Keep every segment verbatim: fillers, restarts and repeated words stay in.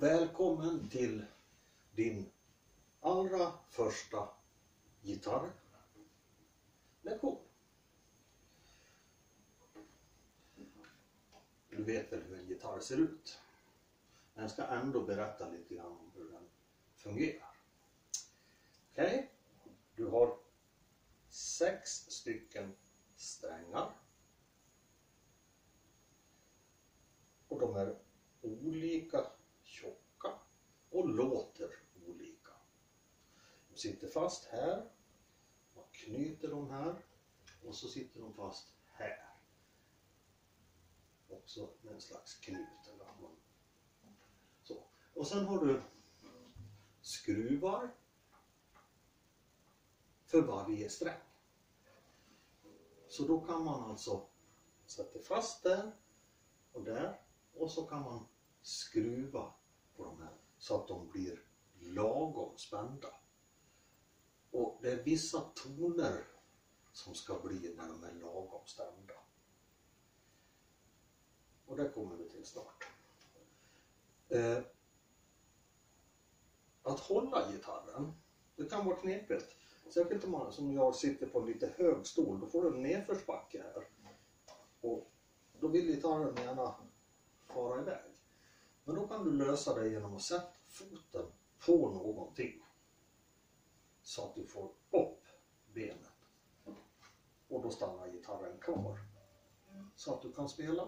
välkommen till din allra första gitarrlektion. Du vet väl hur en gitarr ser ut. Men jag ska ändå berätta lite grann om hur den fungerar. Okej, okay. Du har sex stycken strängar. Och de är olika tjocka och låter olika. De sitter fast här. Man knyter dem här. Och så sitter de fast här. Också med en slags knut. Eller man... så. Och sen har du skruvar för varje sträng. Så då kan man alltså sätta fast där och där. Och så kan man skruva på de här så att de blir lagom spända. Och det är vissa toner som ska bli när de är lagom spända. Och det kommer vi till snart. Eh, att hålla gitarren, det kan vara knepigt. Särskilt om man som jag sitter på en lite hög stol, då får du en nedförsbacke här. Och då vill gitarren gärna fara iväg. Men då kan du lösa det genom att sätta foten på någonting. Så att du får upp benet. Och då stannar gitarren kvar. Så att du kan spela.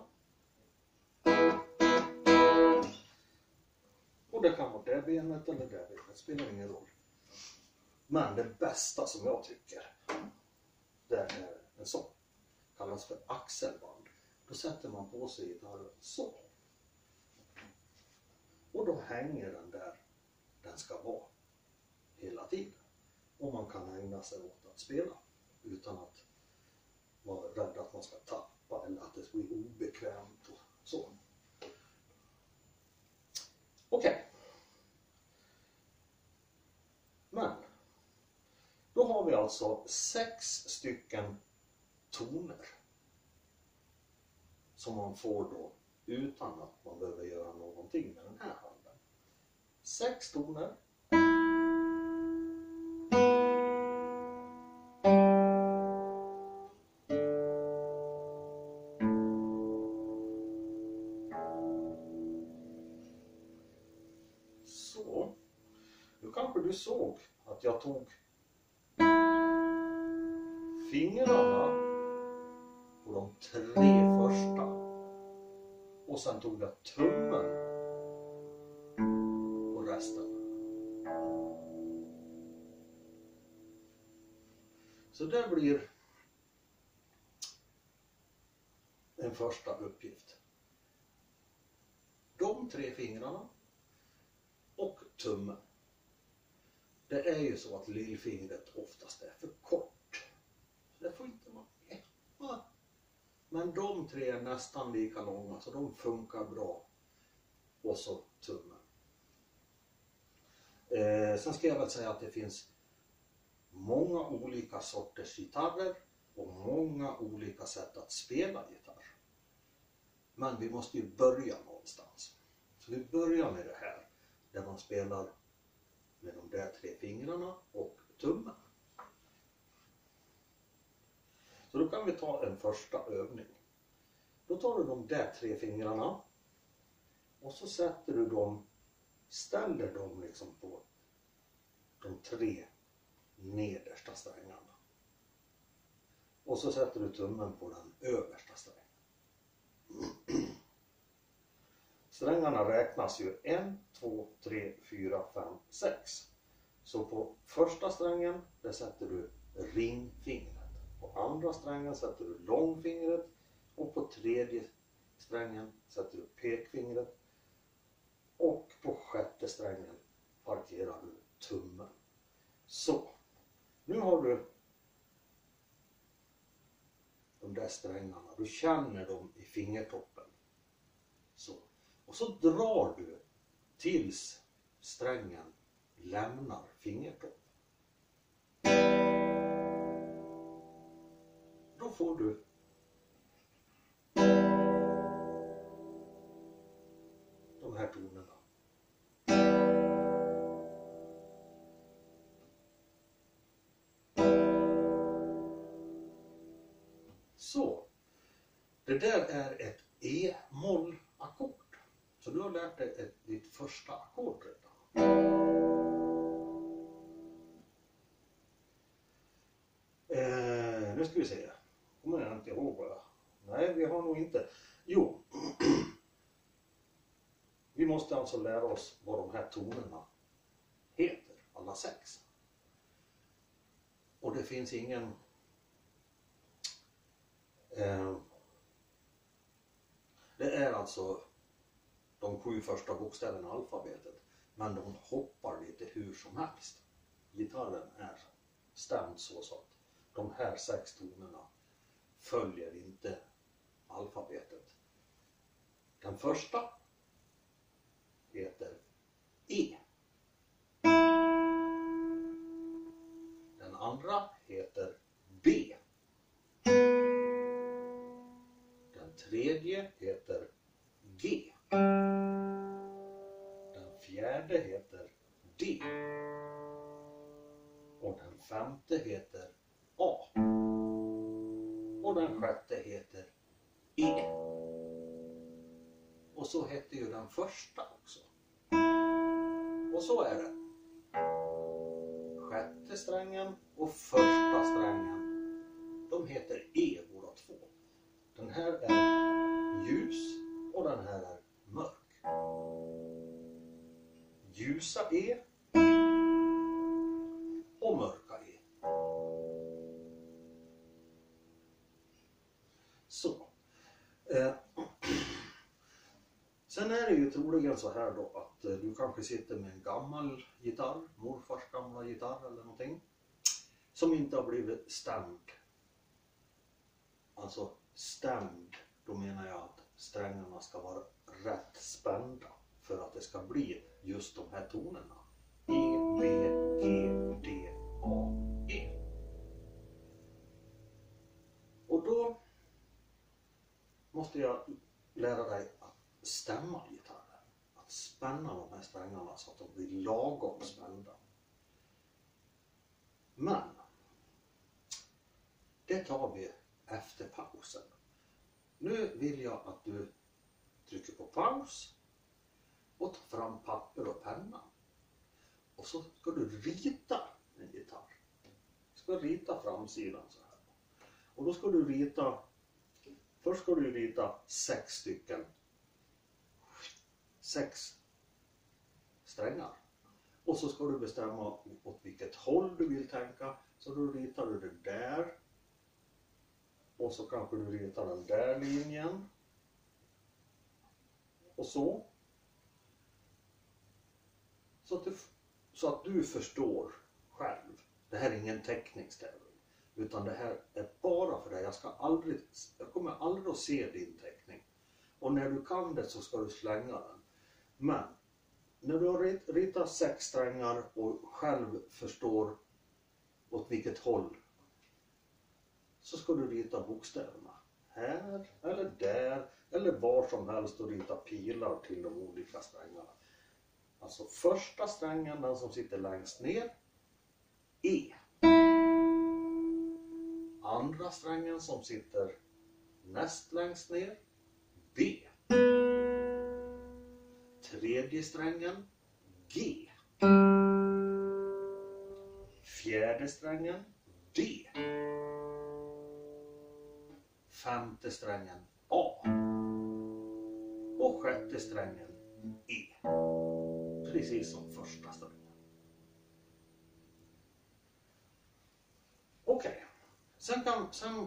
Och det kan vara det benet eller det benet. Det spelar ingen roll. Men det bästa som jag tycker, det är en sån. Kallas för axelband. Då sätter man på sig gitarren så. Och då hänger den där den ska vara hela tiden. Och man kan ägna sig åt att spela utan att vara rädd att man ska tappa eller att det blir obekvämt och så. Okej. Okay. Men då har vi alltså sex stycken toner som man får då utan att man behöver göra någonting med den här handen. Sex toner. Så. Nu kanske du såg att jag tog fingrarna på de tre första. Och sen tog jag tummen på resten. Så det blir en första uppgift. De tre fingrarna och tummen. Det är ju så att lillfingret oftast är för kort. Det får inte vara med. Men de tre är nästan lika långa så de funkar bra. Och så tummen. Eh, sen ska jag väl säga att det finns många olika sorters gitarrer och många olika sätt att spela gitarr. Men vi måste ju börja någonstans. Så vi börjar med det här där man spelar med de där tre fingrarna och tummen. Så då kan vi ta en första övning. Då tar du de där tre fingrarna och så sätter du dem, ställer dem liksom på de tre nedersta strängarna. Och så sätter du tummen på den översta strängen. Strängarna räknas ju ett, två, tre, fyra, fem, sex. Så på första strängen där sätter du ringfingret. På andra strängen sätter du långfingret. Och på tredje strängen sätter du pekfingret. Och på sjätte strängen parkerar du tummen. Så, nu har du de där strängarna. Du känner dem i fingertoppen. Så. Och så drar du tills strängen lämnar fingertoppen. Då får du de här tonerna. Det där är ett E-moll-ackord. Så du har lärt dig ett, ditt första ackord redan. Eh, nu ska vi se. Kommer jag inte ihåg vad jag... Nej, vi har nog inte... Jo. Vi måste alltså lära oss vad de här tonerna heter. Alla sex. Och det finns ingen... Eh, det är alltså de sju första bokstäverna i alfabetet. Men de hoppar lite hur som helst. Gitarren är stämd så, så att de här sex tonerna följer inte alfabetet. Den första heter E. Den andra heter B. Den tredje heter G. Den fjärde heter D. Och den femte heter A. Och den sjätte heter E. Och så hette ju den första också. Och så är det. Sjätte strängen och första strängen. De heter E båda två. Den här är ljus och den här är mörk. Ljusa E och mörka E. Så. Eh. Sen är det ju troligen så här då att eh, du kanske sitter med en gammal gitarr, morfars gamla gitarr eller någonting, som inte har blivit stämd. Alltså stämd, då menar jag att strängarna ska vara rätt spända för att det ska bli just de här tonerna. E, B, G, D, A, E. Och då måste jag lära dig att stämma gitarren. Att spänna de här strängarna så att de blir lagom spända. Men det tar vi efter pausen. Nu vill jag att du trycker på paus och tar fram papper och penna. Och så ska du rita en gitarr. Du ska rita framsidan så här. Och då ska du rita, först ska du rita sex stycken, sex strängar. Och så ska du bestämma åt vilket håll du vill tänka. Så då ritar du det där. Och så kanske du ritar den där linjen. Och så. Så att du, så att du förstår själv. Det här är ingen teckningstävling. Utan det här är bara för dig. Jag, ska aldrig, jag kommer aldrig att se din teckning. Och när du kan det så ska du slänga den. Men när du har ritat sex strängar och själv förstår åt vilket håll, så ska du rita bokstäverna. Här eller där eller var som helst och rita pilar till de olika strängarna. Alltså första strängen, den som sitter längst ner, E. Andra strängen som sitter näst längst ner, B. Tredje strängen, G. Fjärde strängen, D. Femte strängen, A. Och sjätte strängen, E. Precis som första strängen. Okej. Okay. Sen kan... Sen...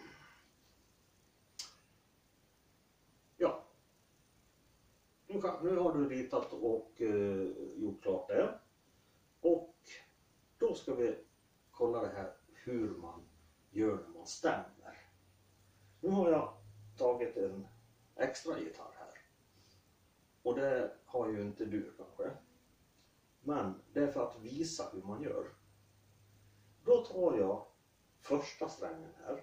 Ja. Nu, kan, nu har du ritat och eh, gjort klart det. Och då ska vi kolla det här hur man gör när man stämmer. Nu har jag tagit en extra gitarr här. Och det har ju inte du kanske. Men det är för att visa hur man gör. Då tar jag första strängen här.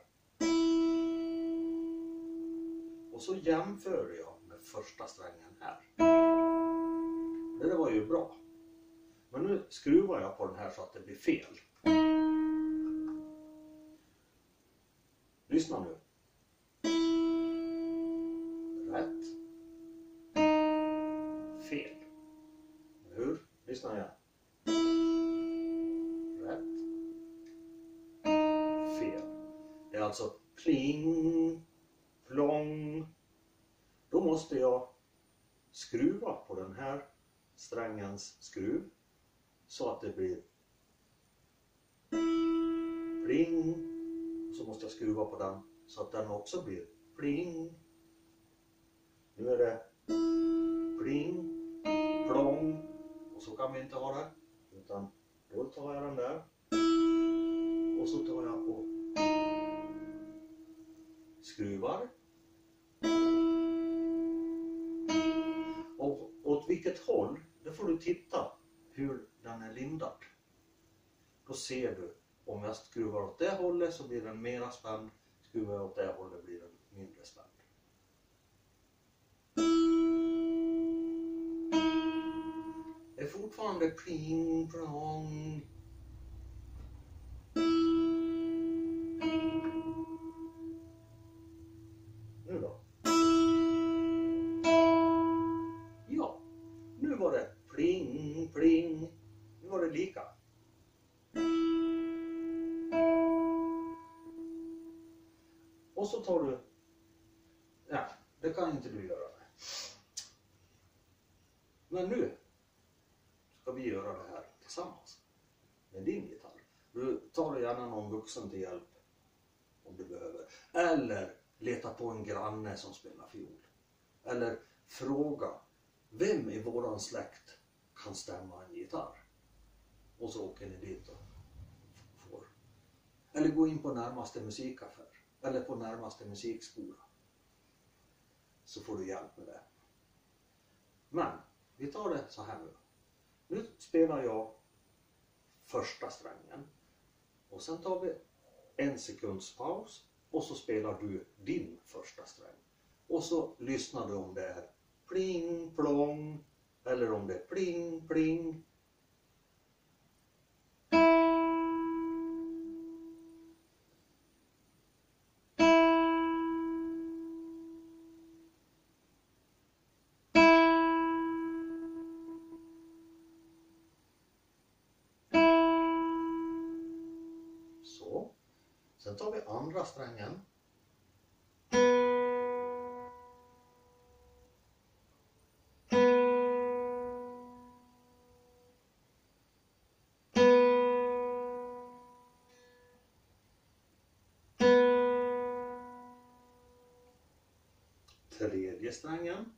Och så jämför jag med första strängen här. Det där var ju bra. Men nu skruvar jag på den här så att det blir fel. Lyssna nu. fel. Hur? Lyssna igen. Rätt. Fel. Det är alltså pling, plong. Då måste jag skruva på den här strängens skruv så att det blir pling. Så måste jag skruva på den så att den också blir pling. Nu är det pling, plong. Och så kan vi inte ha det. Utan då tar jag den där. Och så tar jag och skruvar. Och åt vilket håll, det får du titta hur den är lindad. Då ser du, om jag skruvar åt det hållet så blir den mera spänd. Skruvar jag åt det hållet blir den mindre spänd. Det är fortfarande pling plong. Nu då? Ja, nu var det pling pling. Nu var det lika. Och så tar du... Ja, det kan inte du göra. Men nu ska vi göra det här tillsammans med din gitarr. Du tar gärna någon vuxen till hjälp om du behöver. Eller leta på en granne som spelar fiol. Eller fråga, vem i våran släkt kan stämma en gitarr? Och så åker ni dit och får. Eller gå in på närmaste musikaffär. Eller på närmaste musikskola. Så får du hjälp med det. Men vi tar det så här nu. Nu spelar jag första strängen. Och sen tar vi en sekunds paus. Och så spelar du din första sträng. Och så lyssnar du om det är pling plong. Eller om det är pling pling. Sen tar vi andra strängen. Tredje strängen.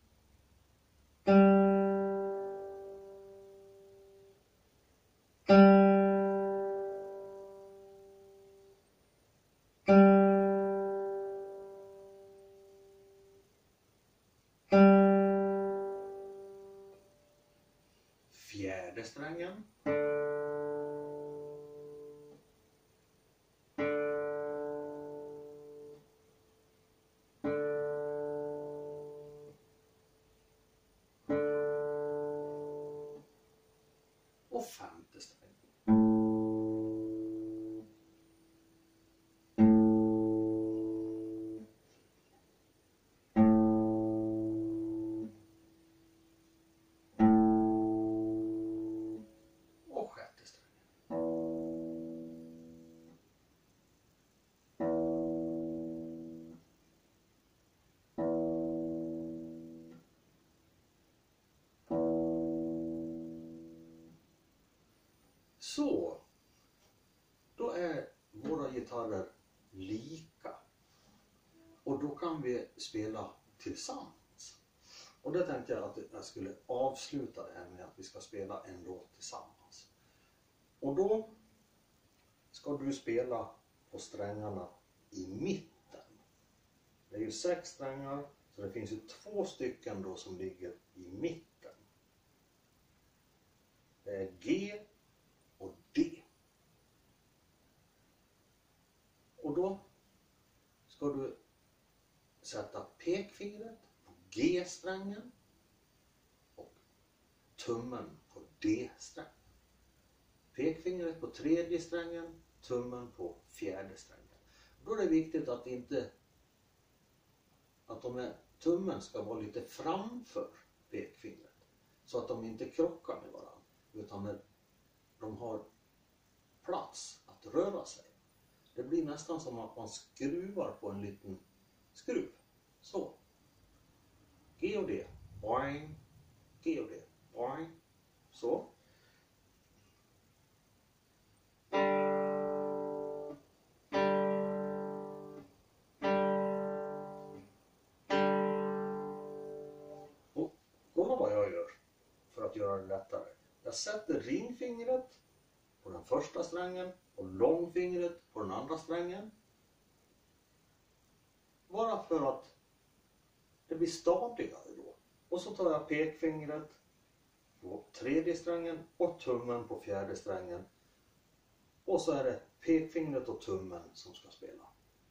Fjärde strängen. Och femte strängen. Så, då är våra gitarrer lika. Och då kan vi spela tillsammans. Och det tänkte jag att jag skulle avsluta det här med att vi ska spela en låt tillsammans. Och då ska du spela på strängarna i mitten. Det är ju sex strängar, så det finns ju två stycken då som ligger i mitten. Det är G och D. Och då ska du sätta pekfingret på G-strängen och tummen på D-strängen. Pekfingret på tredje strängen, tummen på fjärde strängen. Då är det viktigt att inte att de här, tummen ska vara lite framför pekfingret. så att de inte krockar med varandra, utan när de har plats att röra sig. Det blir nästan som att man skruvar på en liten skruv. Så. G och D. Boing. G och D. Boing. Så. Och kolla vad jag gör för att göra det lättare. Jag sätter ringfingret på den första strängen och långfingret på den andra strängen. Bara för att det blir stadigare då. Och så tar jag pekfingret på tredje strängen och tummen på fjärde strängen. Och så är det pekfingret och tummen som ska spela.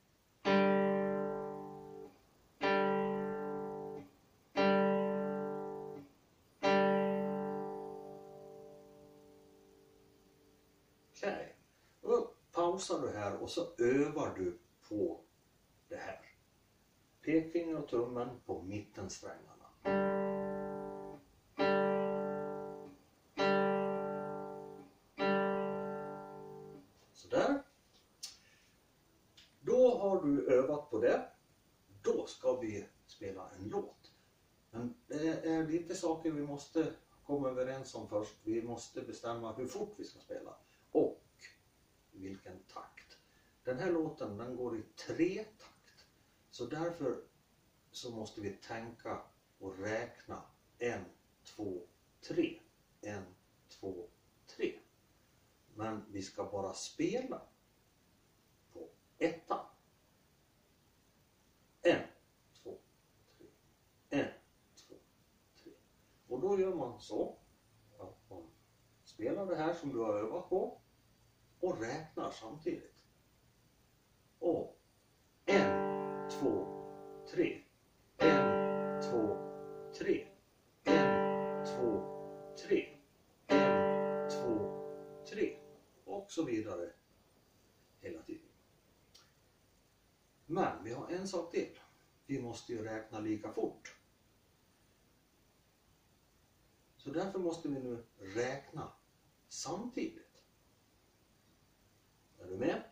Okej, då pausar du här och så övar du på det här. Pekfinger och tummen på mittensträngarna. Sådär. Då har du övat på det. Då ska vi spela en låt. Men det är lite saker vi måste komma överens om först. Vi måste bestämma hur fort vi ska spela. Och vilken takt. Den här låten den går i tre takt. Så därför så måste vi tänka och räkna en, två, tre. En, två, tre. Men vi ska bara spela på ettan. En, två, tre. En, två, tre. Och då gör man så att man spelar det här som du har övat på och räknar samtidigt. Och en, två, tre. En, två, tre. En, två, tre. En, två, tre. Och så vidare hela tiden. Men vi har en sak till. Vi måste ju räkna lika fort. Så därför måste vi nu räkna samtidigt. Är du med?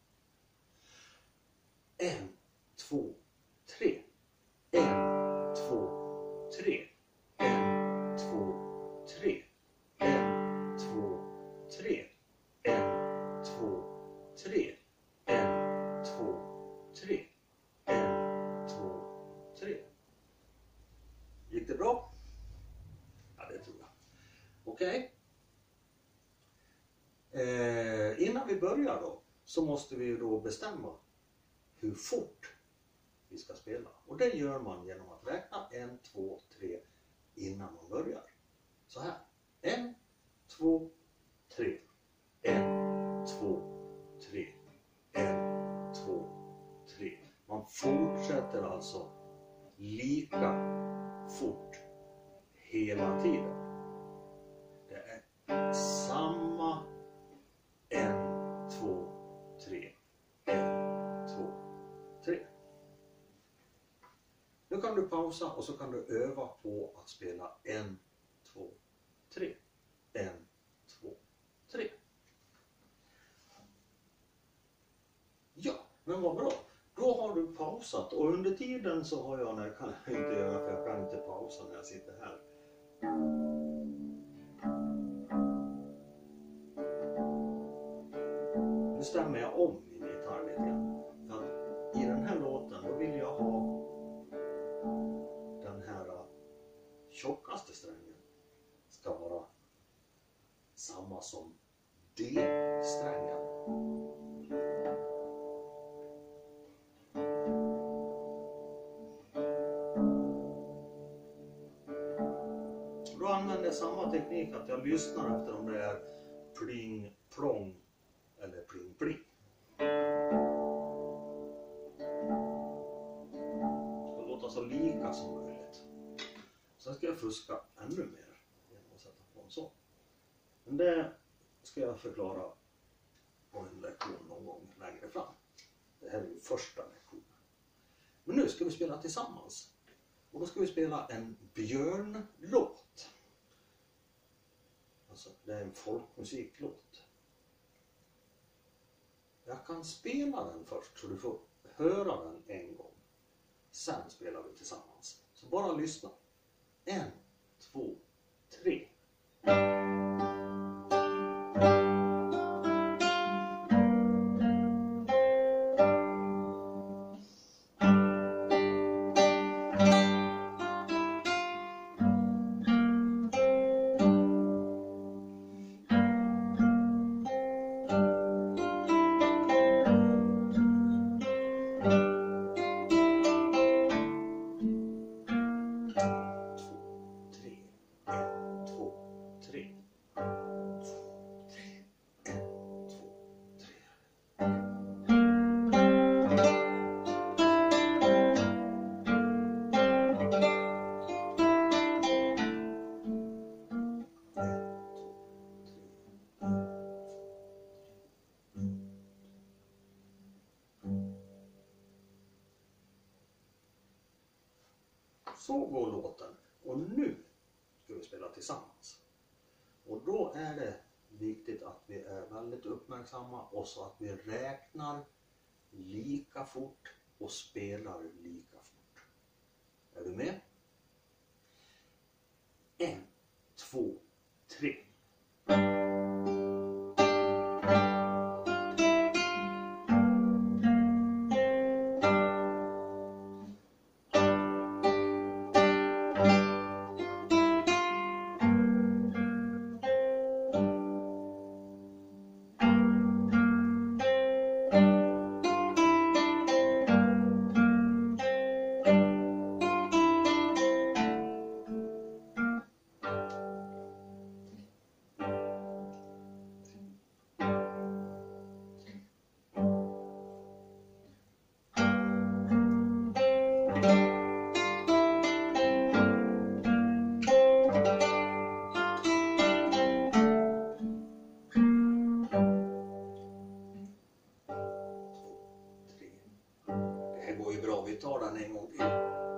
En, två, tre. En, två, tre. En, två, tre. En, två, tre. En, två, tre. En, två, tre. En, två, tre. Gick det bra? Ja, det tror jag. Okej. Eh, innan vi börjar då så måste vi då bestämma hur fort vi ska spela. Och det gör man genom att räkna en, två, tre innan man börjar. Så här. En, två, tre. En, två, tre. En, två, tre. Man fortsätter alltså lika fort hela tiden. Det är samma en, två, tre. En, två, tre. Nu kan du pausa och så kan du öva på att spela en, två, tre. En, två, tre. Ja, men vad bra. Då har du pausat och under tiden så har jag, det kan jag inte göra för jag kan inte pausa när jag sitter här. Nu stämmer jag om min gitarr lite grann. För att i den här låten då vill jag ha den här tjockaste strängen ska vara samma som D-strängen. Då använder jag samma teknik att jag lyssnar efter om det är pling, plong eller pling, pling. Det ska låta så lika som möjligt. Sen ska jag fuska ännu mer genom att sätta på en sån. Men det ska jag förklara på en lektion någon gång längre fram. Det här är ju första lektionen. Men nu ska vi spela tillsammans. Och då ska vi spela en björnlåt. Alltså, det är en folkmusiklåt. Jag kan spela den först så du får höra den en gång. Sen spelar vi tillsammans. Så bara lyssna. En, två, tre. Så går låten och nu ska vi spela tillsammans. Och då är det viktigt att vi är väldigt uppmärksamma och så att vi räknar lika fort och spelar lika fort. Är du med? En, två, tre. Vi tar den en gång till.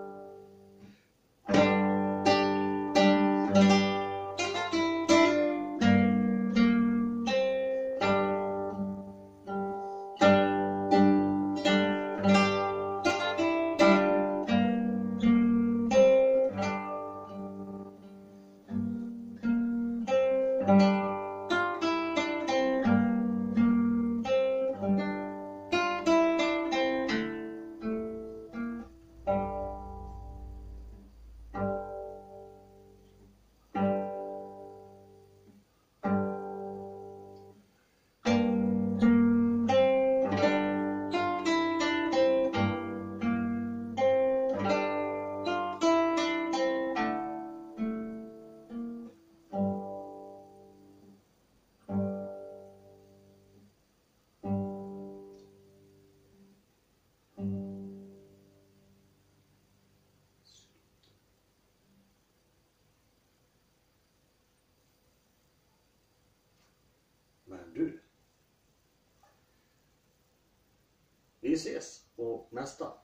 Men du, vi ses på nästa.